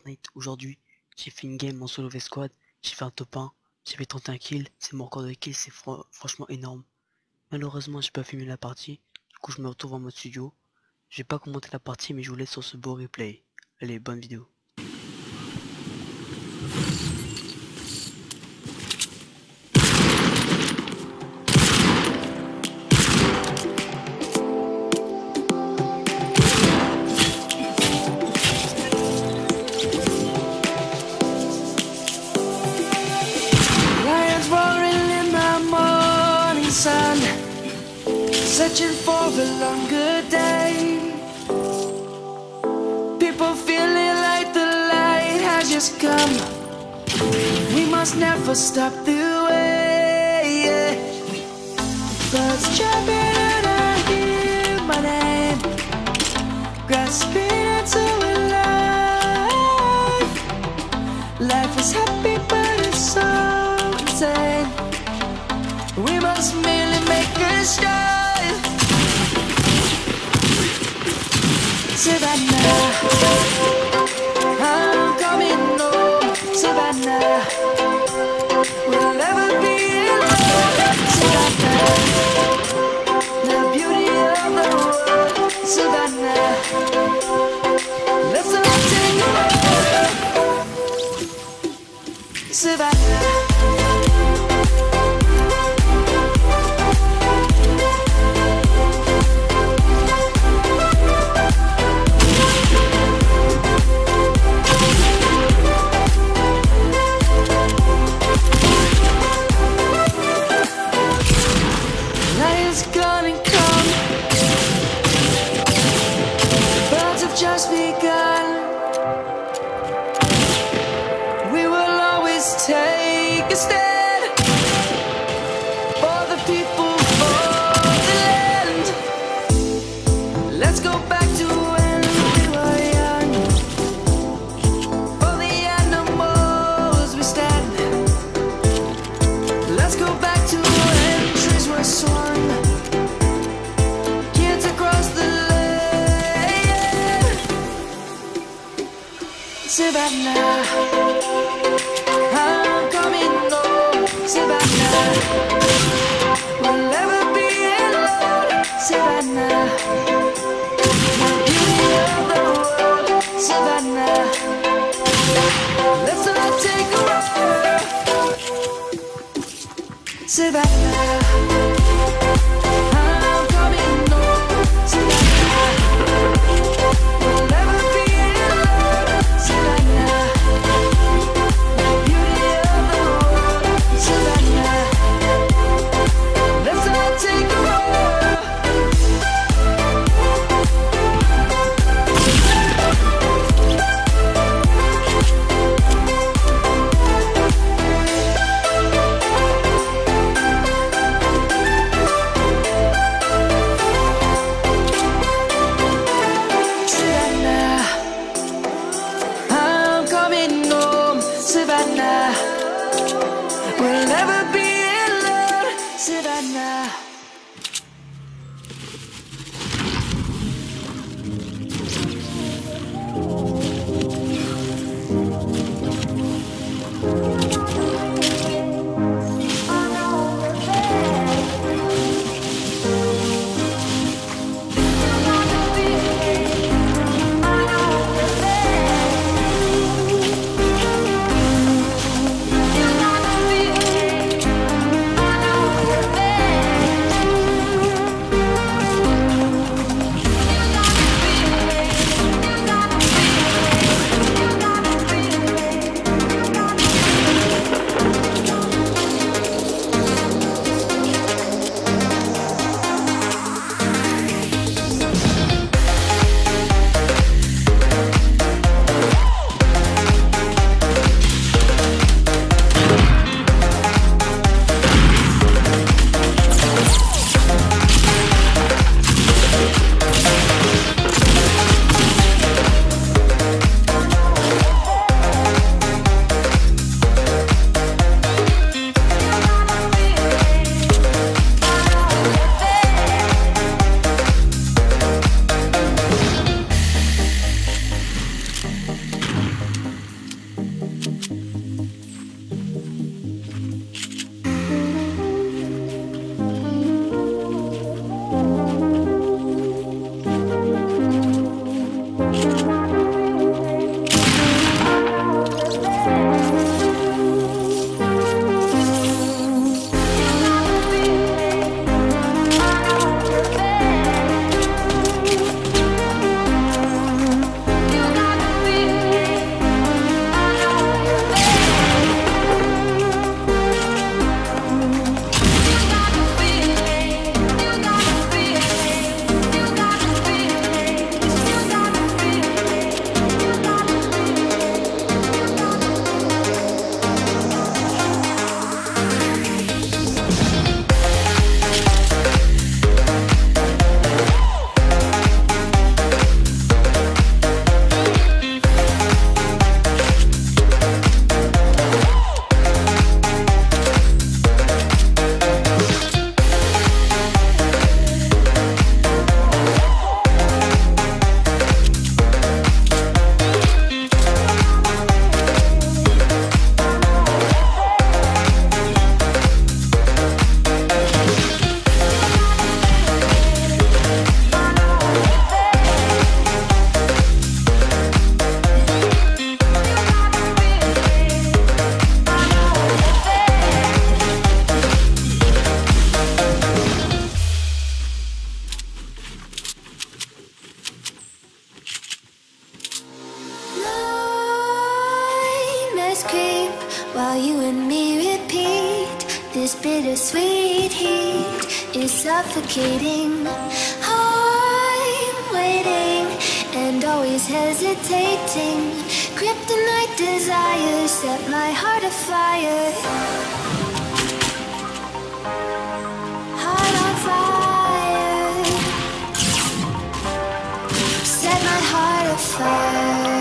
Fortnite. Aujourd'hui, j'ai fait une game en solo v squad, j'ai fait un top 1, j'ai fait 31 kills, c'est mon record de kills, c'est franchement énorme. Malheureusement, j'ai pas filmé la partie, du coup je me retrouve en mode studio. Je vais pas commenter la partie, mais je vous laisse sur ce beau replay. Allez, bonne vidéo. Sun, searching for a longer day. People feeling like the light has just come. We must never stop the way. Birds jumping and I hear my name, grasping into a life. Life is happy but it's so insane. We must merely make a start. Savannah, I'm coming home. Savannah, we'll never be alone. Savannah, the beauty of the world. Savannah, let's all take a walk. Savannah. Just begun. We will always take a stand for the people, for the land. Let's go back to when we were young. For the animals we stand. Let's go back to when trees were swung. Kids across the Savannah, I'm coming home. Savannah, we'll never be alone. Savannah, the beauty of the world. Savannah, let's all take a walk. Savannah. while you and me repeat. This bittersweet heat is suffocating. I'm waiting and always hesitating. Kryptonite desires set my heart afire. Heart on fire. Set my heart afire.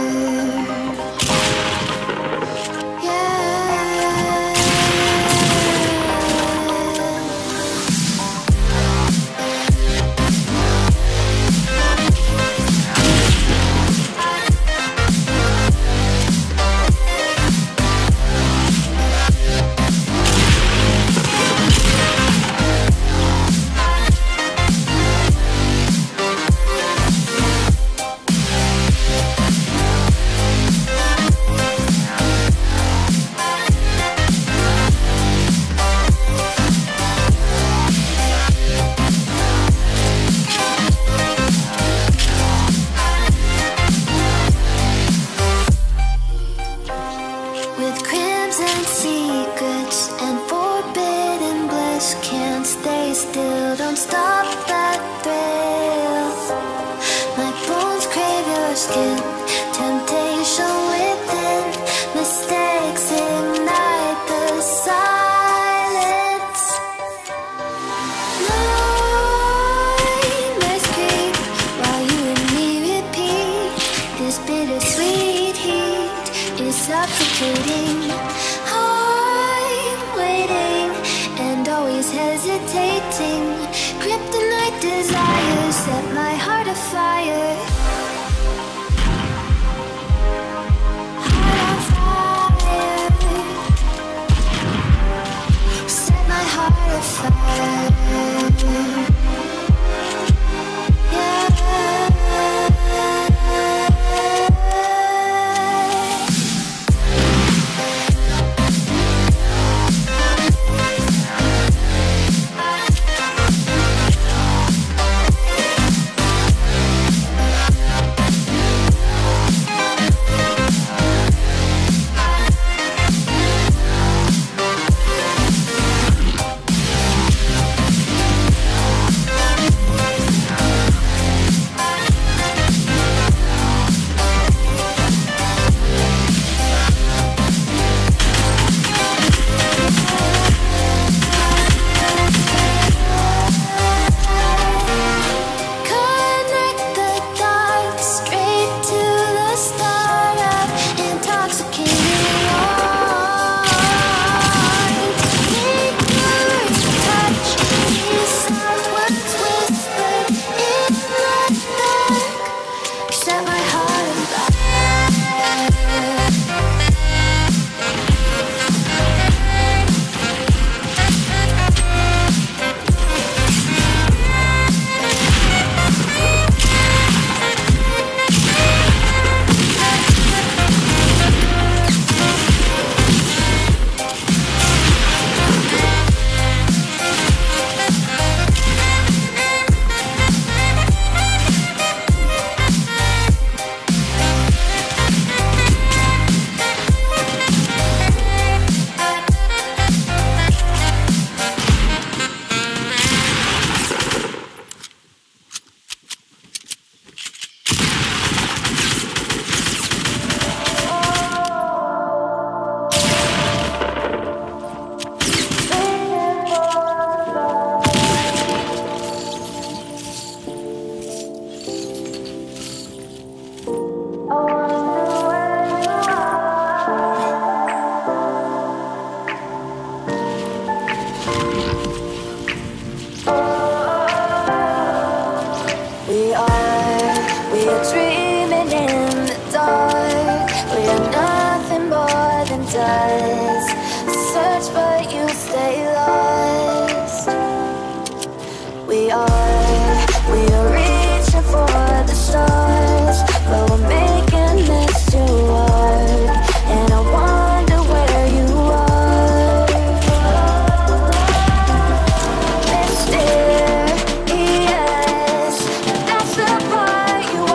Suffocating. I'm waiting and always hesitating. Kryptonite desires set my heart afire. Heart on fire. Set my heart afire.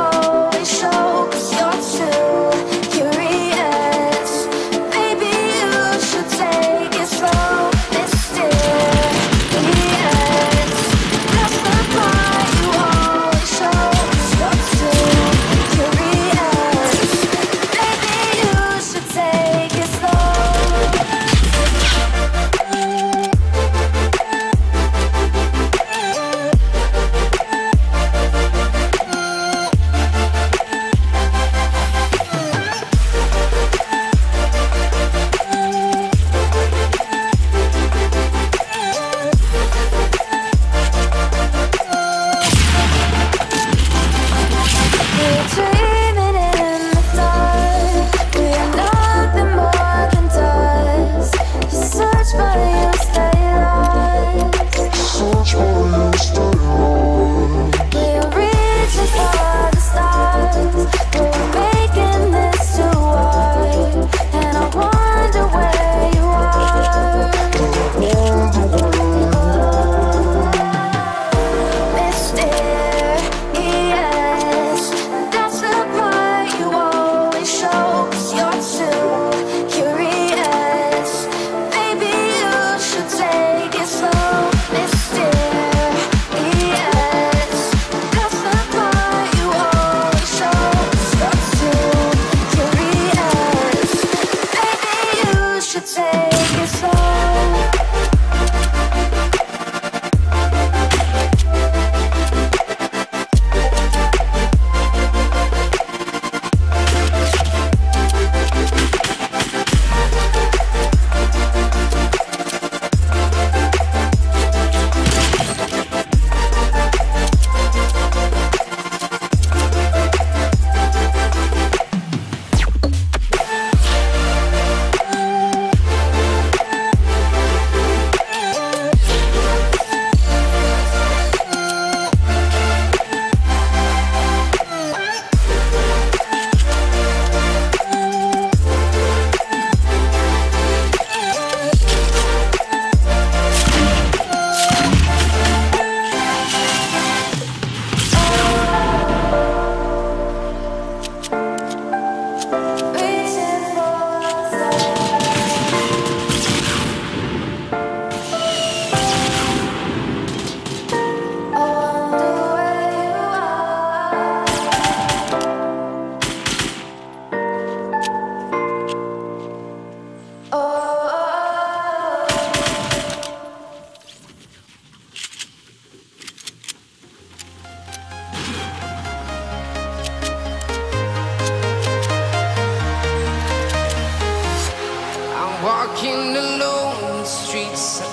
Curious, baby, you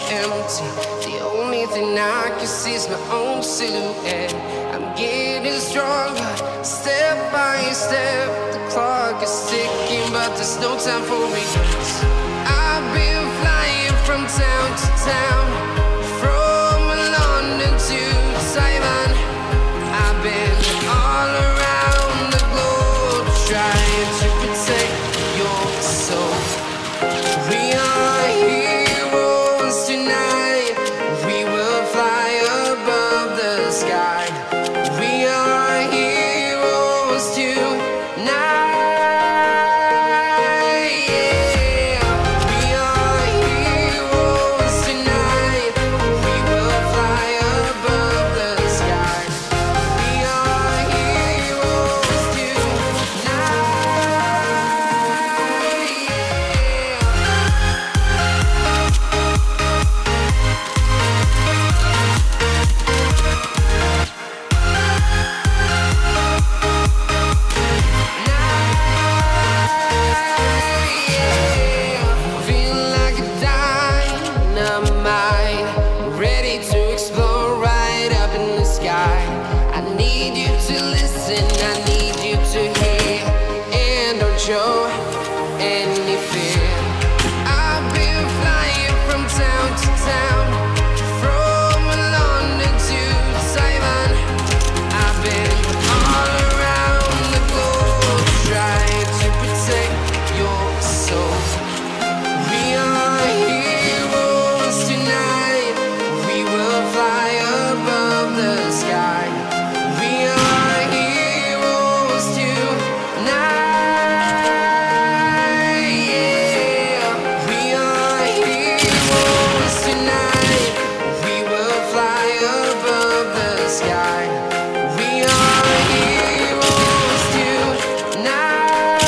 empty. The only thing I can see is my own silhouette. I'm getting stronger, step by step. The clock is ticking, but there's no time for regrets. I've been flying from town to town, from London to Taiwan. I've been all around the globe, trying to protect your soul. We are heroes tonight. We will fly above the sky. We are heroes tonight. Yeah. We are heroes tonight. We will fly above the sky. We are heroes tonight. Feeling like a dynamite, ready to explode right up in the sky. I need you to listen, I need you to hear, and don't show any fear. I've been flying from town to town, from London to Taiwan. I've been all around the globe, trying to protect your soul. We are heroes tonight. We will fly above the sky. We are heroes tonight. Yeah. We are heroes tonight. We will fly above the sky. We are heroes tonight.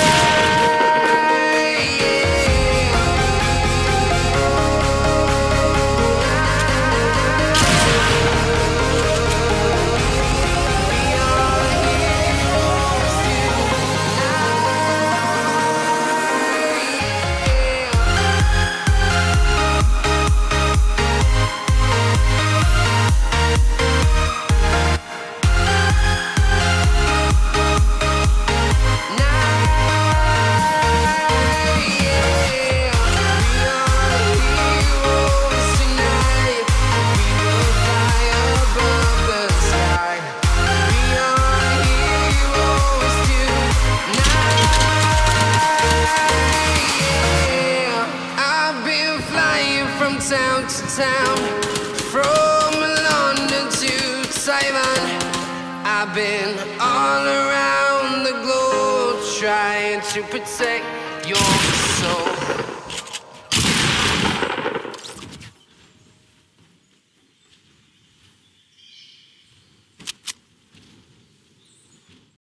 Town to town, from London to Taiwan. I've been all around the globe, trying to protect your